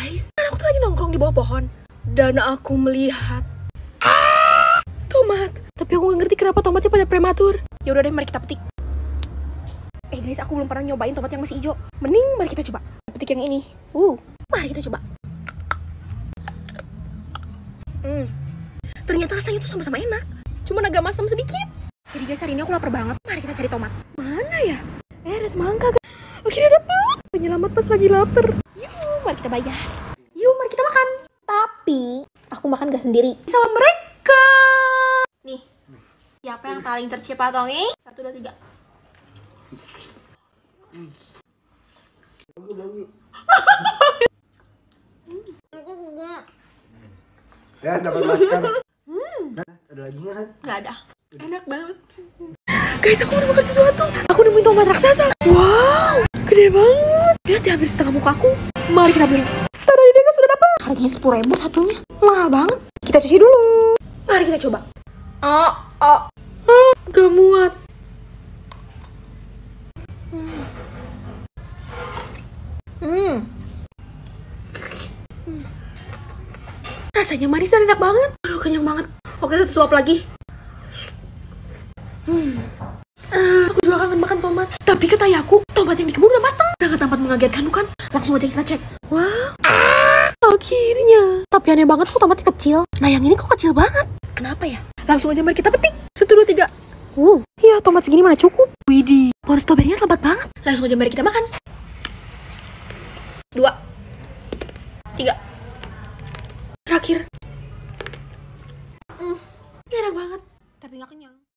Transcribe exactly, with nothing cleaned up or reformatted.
Guys, kan aku tuh lagi nongkrong di bawah pohon dan aku melihat ah, tomat. Tapi aku gak ngerti kenapa tomatnya pada prematur. Ya udah deh, mari kita petik. Eh guys, aku belum pernah nyobain tomat yang masih hijau. Mending mari kita coba petik yang ini. Uh, mari kita coba. Hmm, ternyata rasanya tuh sama-sama enak. Cuma agak masam sedikit. Jadi guys, hari ini aku lapar banget. Mari kita cari tomat. Mana ya? Eh, ada semangka guys. Akhirnya dapet. Penyelamat pas lagi lapar. Yuk, mari kita bayar. Yuk, mari kita makan. Tapi aku makan gak sendiri, sama mereka. Nih, siapa yang paling tercepat, Tongi? Satu, dua, tiga. Ya, dapat masker. Hmm. Ada lagi nggak? Nggak ada. Enak banget. Guys, aku udah makan sesuatu. Aku nemuin tomat raksasa. Wow, gede banget. Lihat ya, hampir setengah muka aku. Mari kita beli. Tada, ini kan sudah dapat. Harganya sepuluh ribu satunya. Mahal banget. Kita cuci dulu. Mari kita coba. Oh, oh. Hmm, gak muat. Hmm. Hmm. Hmm. Rasanya manis dan enak banget. Aduh, kenyang banget. Oke, satu suap lagi. Hmm. Uh, aku juga kangen makan tomat. Tapi kata ayahku, tomat yang di kebun udah matang. Sangat amat mengagetkan, bukan? Langsung aja kita cek. Wow. Ah, akhirnya. Tapi aneh banget kok tomatnya kecil. Nah, yang ini kok kecil banget. Kenapa ya? Langsung aja mari kita petik. Satu, dua, tiga. Wow. Iya, tomat segini mana cukup. Widih. Pohon stroberinya lebat banget. Langsung aja mari kita makan. Dua. Tiga. Terakhir. Hmm. Enak banget. Tapi gak kenyang.